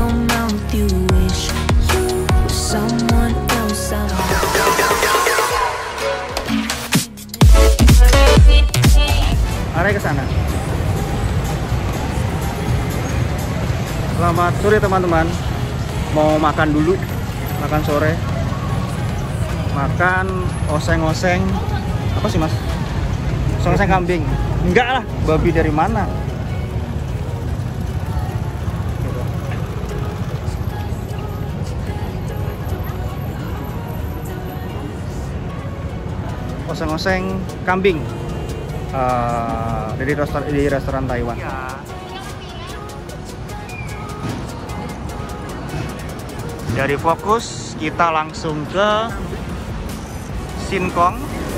your mouth, you wish you were someone else. Arahnya ke sana. Selamat sore teman-teman. Mau makan dulu, makan sore. Makan oseng-oseng. Apa sih mas? Oseng-oseng kambing. Enggak lah, babi dari mana? Oseng-oseng kambing di restoran Taiwan. Dari Fokus kita langsung ke Sin Kong.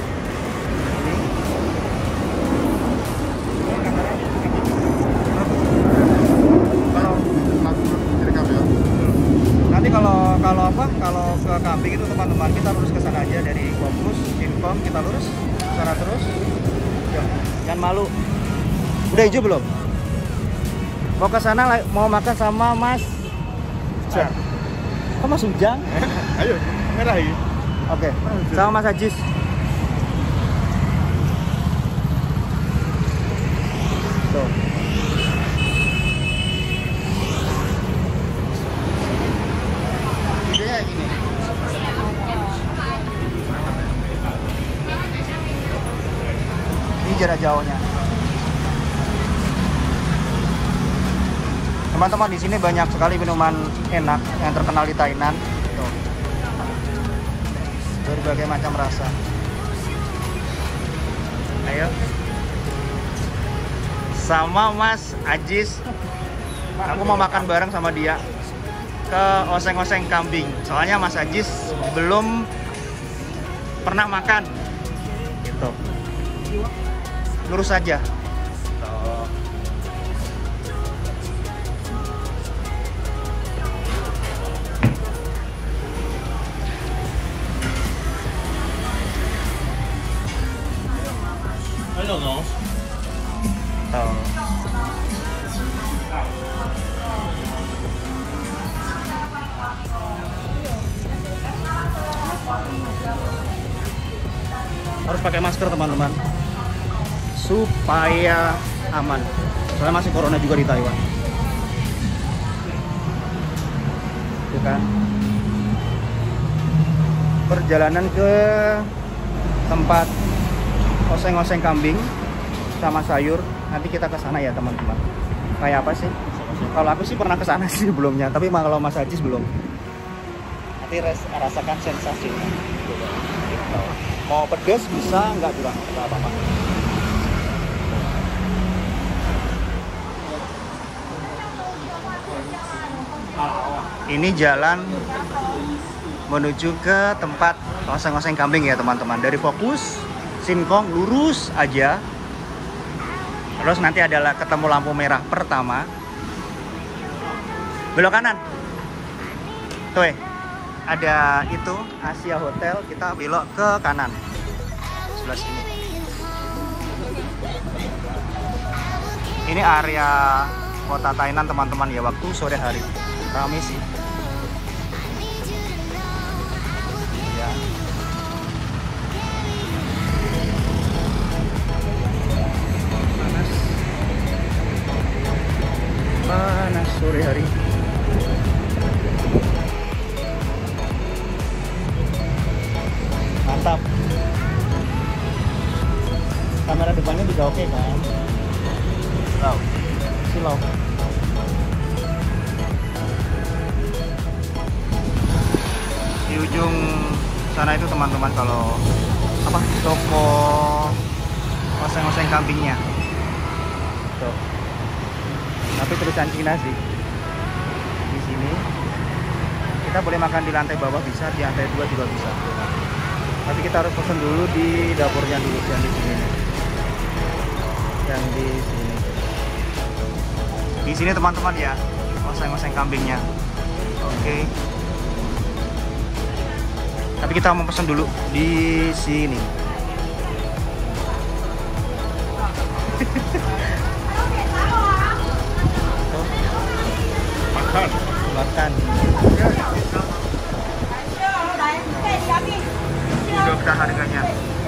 Nanti kalau ke kambing itu teman-teman kita lurus ke sana aja dari Fokus Sin Kong, kita lurus sana terus. Jangan malu. Udah hijau belum? Mau ke sana mau makan sama Mas Jar. Kok Mas Ujang? Ayo, merah ya. Oke, sama Mas Ajis. Tuh. Idenya gini. Ini jarak jauhnya. Teman-teman, di sini banyak sekali minuman enak yang terkenal di Tainan. Tuh. Berbagai macam rasa. Ayo. Sama Mas Ajis. Aku mau makan bareng sama dia ke oseng-oseng kambing. Soalnya Mas Ajis belum pernah makan. Gitu. Lurus aja. I don't know. Tuh. Harus pakai masker teman-teman supaya aman. Soalnya masih corona juga di Taiwan. Tuh kan. Perjalanan ke tempat oseng-oseng kambing sama sayur. Nanti kita ke sana ya teman-teman. Kayak apa sih? Kalau aku sih pernah ke sana sih sebelumnya, tapi kalau Mas Ajis belum. Nanti rasakan sensasinya. Gitu. Mau pedas bisa, enggak juga enggak apa-apa. Ini jalan menuju ke tempat oseng-oseng kambing ya teman-teman. Dari Fokus Sin Kong lurus aja. Terus nanti adalah ketemu lampu merah pertama. Belok kanan. Tuh, ada itu Asia Hotel, kita belok ke kanan. Sebelah sini. Ini area kota Tainan teman-teman ya, waktu sore hari. Ramai sih. Ya. Panas sore hari. Mantap. Kamera depannya juga oke kan? Silau. Di ujung sana itu teman-teman kalau apa? Toko oseng-oseng kambingnya. Tuh. Tapi tulisan Cina sih. Di sini kita boleh makan di lantai bawah bisa, di lantai 2 juga bisa. Tapi kita harus pesan dulu di dapurnya dulu yang di sini. Yang di sini. Di sini teman-teman ya, oseng-oseng kambingnya. Oke. Tapi kita mau pesan dulu di sini. Makan. makan. Udah kita harganya.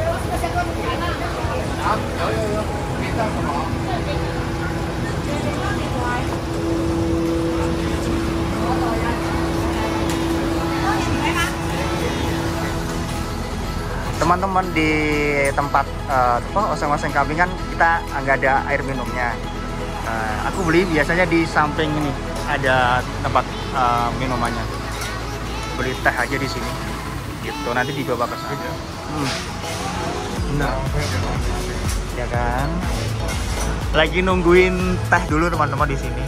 Teman-teman di tempat oseng-oseng kambing kan kita nggak ada air minumnya. Aku beli biasanya di samping ini ada tempat minumannya. Beli teh aja di sini. Gitu nanti dibawa ke sana. Nah, ya kan. Lagi nungguin teh dulu teman-teman di sini.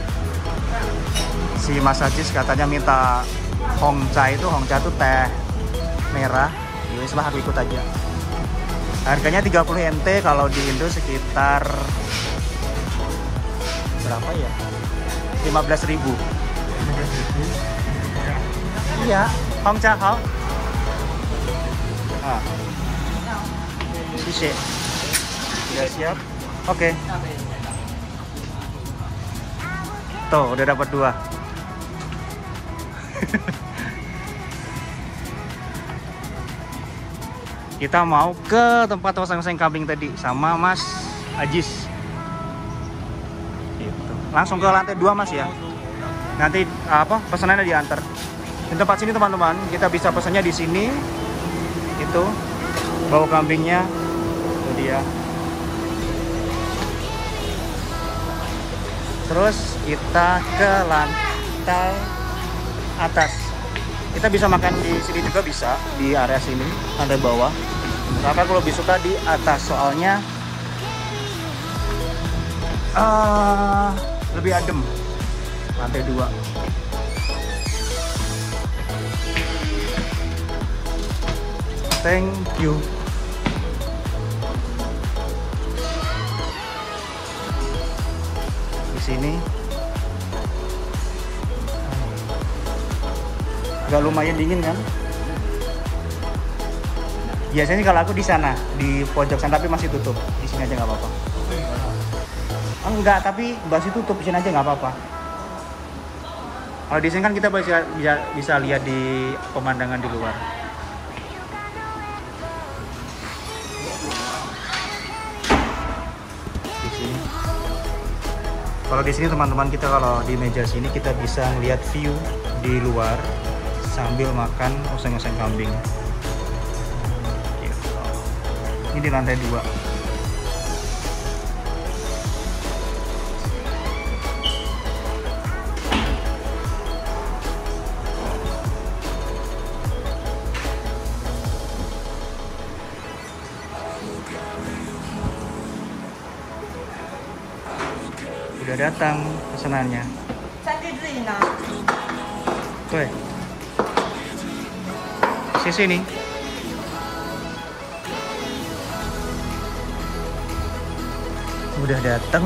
Si Mas Ajis katanya minta Hongcha itu teh merah. Ya lah aku ikut aja. Harganya 30 NT, kalau di Indo sekitar berapa ya? 15.000. Iya, Hongcha hao. Sisi. Sudah siap? Oke. Tuh, udah dapat 2. Kita mau ke tempat oseng-oseng kambing tadi sama Mas Ajis. Gitu. Langsung ke lantai 2 Mas ya. Nanti pesanannya diantar. Di tempat sini teman-teman, kita bisa pesannya di sini. Itu bawa kambingnya. Itu dia. Terus kita ke lantai atas. Kita bisa makan di sini juga bisa, di area sini, lantai bawah. Tapi aku lebih suka di atas, soalnya lebih adem. Lantai 2. Thank you. Di sini agak lumayan dingin kan? Biasanya kalau aku di sana, di pojok sana, tapi masih tutup. Di sini aja nggak apa-apa. Enggak, tapi masih tutup. Di sini aja nggak apa-apa. Kalau di sini kan kita bisa lihat di pemandangan di luar. Di sini. Kalau di sini teman-teman, kita kalau di meja sini kita bisa melihat view di luar sambil makan oseng-oseng kambing. Ini di lantai 2. Udah datang pesanannya. Tuh. Sisi nih. Udah datang.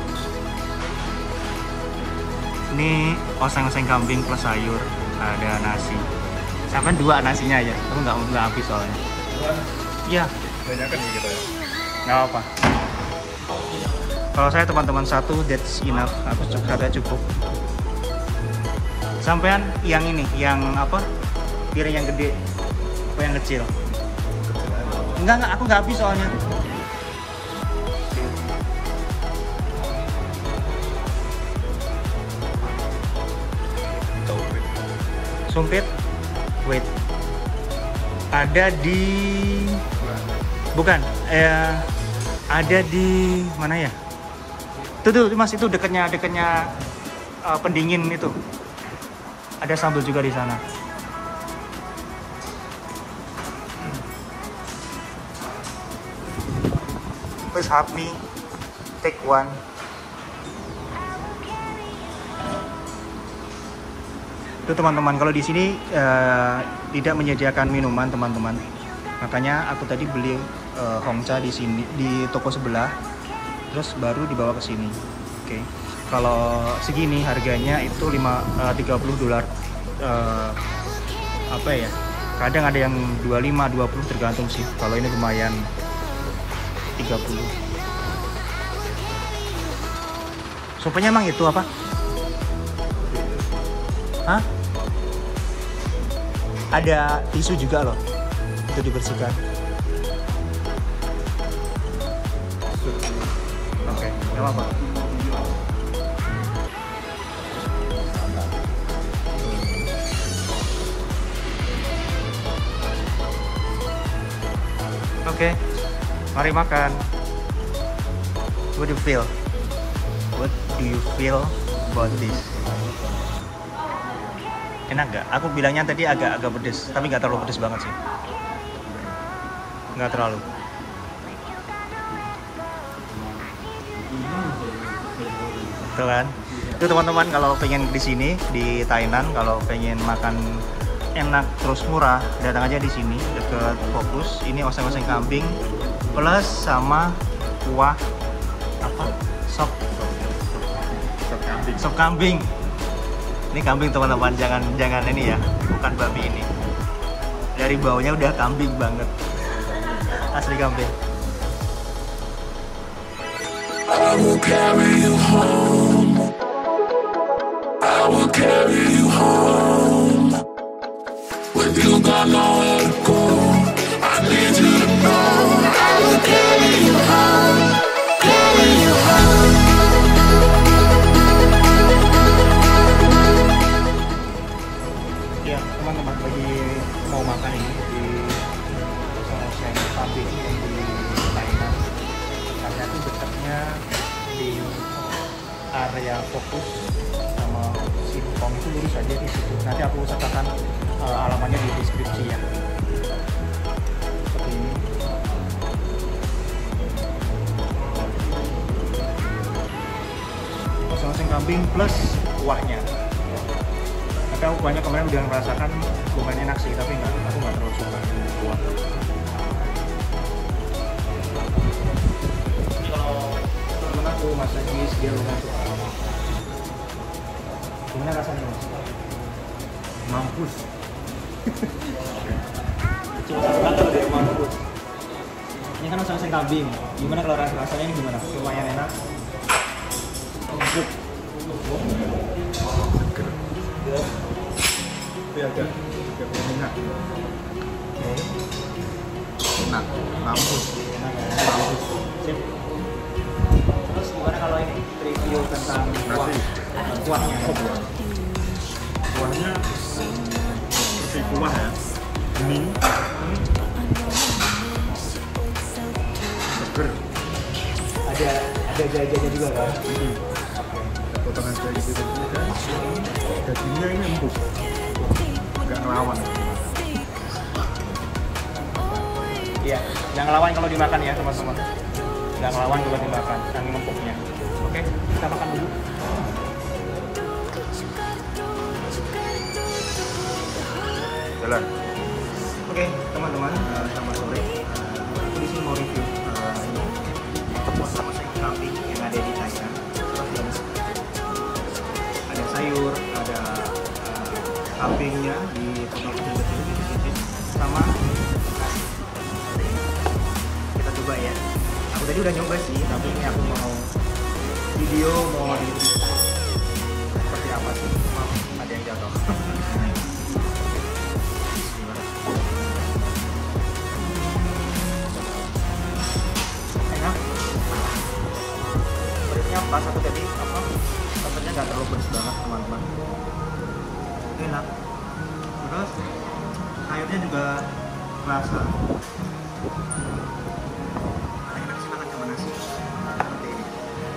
Ini oseng-oseng kambing plus sayur, ada nasi. Sampai 2 nasinya ya, aku nggak habis soalnya. Iya. Banyak kan gitu ya. Nggak apa. Kalau saya teman-teman 1, that's enough. Aku cukup. Sampean yang ini, yang apa? Piring yang gede, apa yang kecil? Enggak, aku nggak habis soalnya. Sumpit, wait, ada di, bukan, ada di mana ya? Tuh Mas, itu dekatnya pendingin itu. Ada sambal juga di sana. Please help me take one. Itu teman-teman, kalau di sini tidak menyediakan minuman teman-teman, makanya aku tadi beli Hongcha di sini, di toko sebelah, terus baru dibawa ke sini. Oke. Kalau segini harganya itu $30. Apa ya? Kadang ada yang 25, 20 tergantung sih. Kalau ini lumayan 30. Supaya emang itu apa? Hah? Ada tisu juga loh untuk dibersihkan. Oke, nggak apa-apa. Oke, mari makan. What do you feel? What do you feel about this? Enak gak? Aku bilangnya tadi agak pedes, tapi nggak terlalu pedes banget sih. Nggak terlalu. Tuh kan? Itu teman-teman kalau pengen di sini di Thailand, kalau pengen makan enak terus murah, datang aja di sini dekat Fokus. Ini oseng-oseng kambing plus sama kuah apa? Sop kambing. Ini kambing teman-teman, jangan ini ya, bukan babi ini. Dari baunya udah kambing banget. Asli kambing. I will carry you home. I will carry you home. With you got nowhere to go. I need you to know. I will carry you home. Carry you home. Ya teman-teman, bagi mau makan ini di oseng kambing yang di Thailand, tempatnya tuh dekatnya di area Fokus sama Simpong, itu lurus aja di situ. Nanti aku sertakan alamatnya di deskripsi ya. Seperti ini. Oseng kambing plus kuahnya. Tapi aku kuahnya kemarin udah merasakan lumayan enak sih, tapi aku nggak terlalu suka kuah. Ini kalau temen aku masak cheese dia lumayan suka. Gimana rasanya mas? Mampus. Cuma satu kata udah mampus. Ini kan oseng kambing. Gimana kalau rasanya ini gimana? Lumayan enak. Empuk. Tapi agak enak. Enak, mampus. Mampus. Sip. Terus gimana kalau ini review tentang kuah? Kuahnya. Kuahnya seperti kuah ya. Bening. Seger. Ada jajanan juga kan? Potongan kayak gitu kan. Dagingnya ini empuk. Nggak ngelawan. Iya, yang ngelawan kalau dimakan ya teman-teman. Nggak ngelawan kalau dimakan, yang empuknya. Oke, kita makan dulu. Jalan. Oke, teman-teman, selamat sore. Aku di sini mau review ini oseng kambing yang ada di Thailand. Ada sayur, ada kambingnya dipotong kecil-kecil, sama nasi. Kita coba ya. Aku tadi udah nyoba sih, tapi ini aku mau video mau review seperti apa sih. Maaf, ada yang jatuh. Pas aku tadi sebenarnya nggak terlalu pedas banget teman-teman, enak. Terus sayurnya juga rasa enak sih, makan sama nasi seperti ini.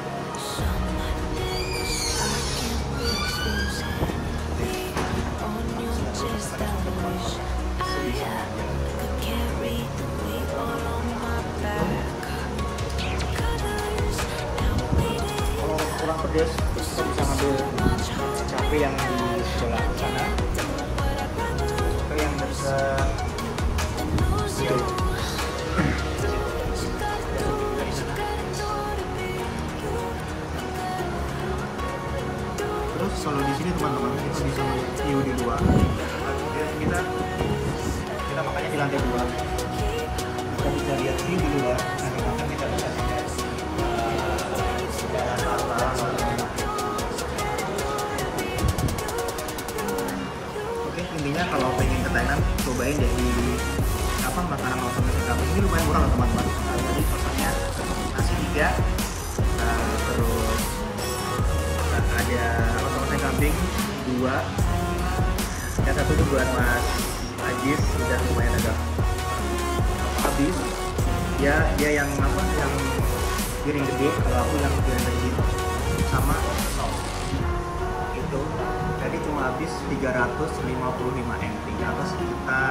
Kurang pedas, kita bisa ngambil cabai yang di sebelah sana atau yang bisa hijau. Terus kalau di sini teman-teman kita bisa melihat view di luar. Kita makannya di lantai 2. Kita bisa lihat view di luar. Nanti makan kita bisa lihat jalan rata. ininya kalau pengen ke Thailand cobain deh di apa makanan oseng-oseng kambing ini lumayan murah loh teman-teman. Jadi pesannya nasi 3, terus ada oseng-oseng kambing 2, yang satu itu buat Mas Ajis, udah lumayan agak habis. Dia yang apa yang piring gede, kalau aku yang piring kecil sama saus itu. Jadi cuma habis 355 NT atau sekitar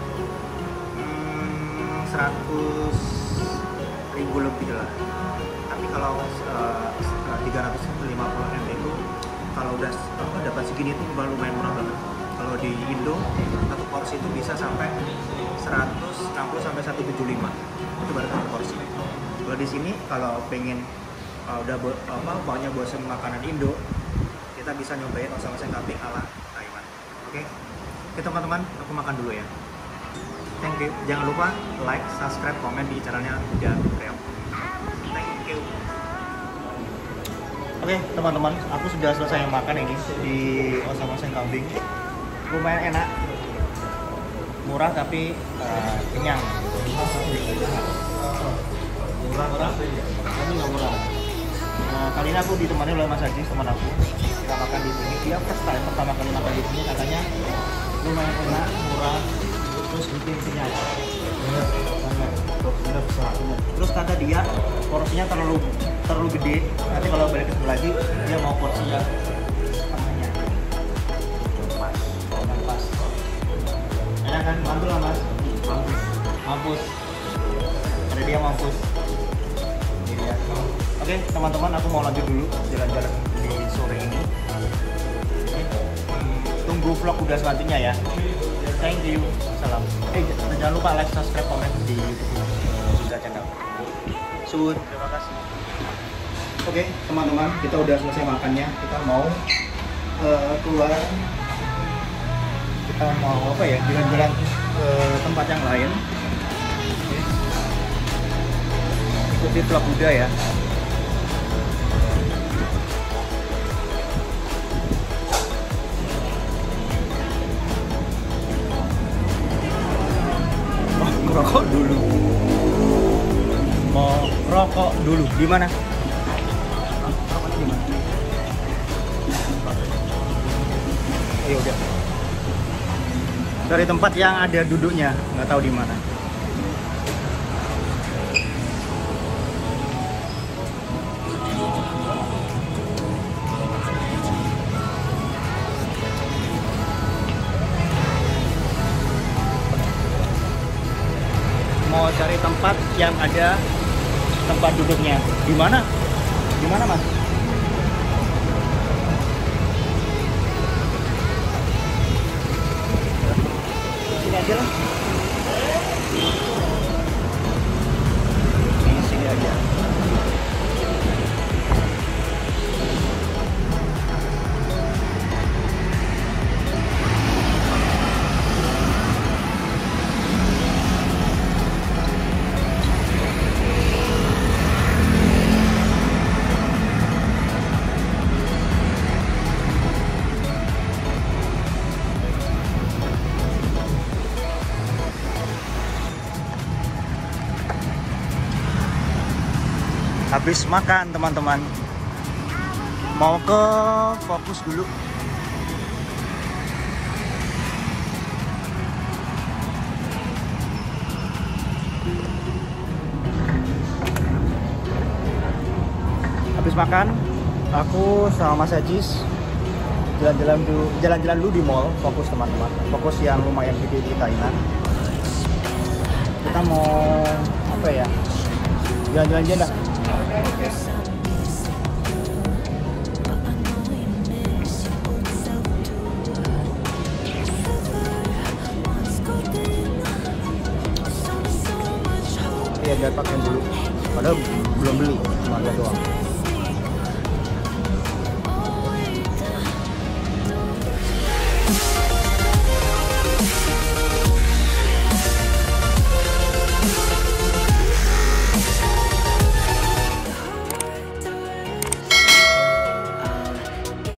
100.000 lebih lah. Tapi kalau 350 NT itu kalau udah dapat segini itu lumayan murah banget. Kalau di Indo satu porsi itu bisa sampai 160 sampai 175, itu baru satu porsi. Kalau di sini kalau pengen banyak bosan makanan Indo, kita bisa nyobain oseng-oseng kambing ala Taiwan. Oke, teman-teman, aku makan dulu ya. Thank you. Jangan lupa like, subscribe, komen di channelnya Udah Reok. Thank you. Oke, teman-teman, aku sudah selesai makan ini di oseng-oseng kambing. Lumayan enak, murah tapi kenyang. Murah, tapi nggak murah. Kali ini aku ditemani oleh Mas Ajis, teman aku. Kita makan di sini. Dia first time pertama kali makan di sini, katanya lumayan enak, murah, terus bikin kenyang. Terus kata dia porsinya terlalu gede. Nanti kalau balik ke sebelah lagi dia mau porsinya setengahnya. Pas. Enak kan? Mantul lah Mas. Mampus. Ada dia mampus. Ini ya. Oke, teman-teman, aku mau lanjut dulu jalan-jalan di sore ini. Tunggu vlog udah selanjutnya ya. Thank you. Salam. Jangan lupa like, subscribe, komen di YouTube Udah channel. Sun. Terima kasih. Oke, teman-teman, kita udah selesai makannya. Kita mau keluar. Kita mau apa ya? Jalan-jalan ke tempat yang lain. Ikuti vlog Udah ya. Rokok dulu. Mau rokok dulu. Di mana? Rokoknya di mana? Ayo udah. Dari tempat yang ada duduknya, nggak tahu di mana. Mau cari tempat yang ada tempat duduknya. Di mana? Di mana, Mas? Sini aja lah. Di sini aja. Habis makan teman-teman, mau ke Fokus dulu. Habis makan, aku sama Mas Ajis jalan-jalan dulu di mall Fokus teman-teman. Fokus yang lumayan gede di Thailand. Kita mau apa ya? Jalan-jalan aja dah. Iya, lihat pakai dulu. Padahal belum beli, cuma lihat doang.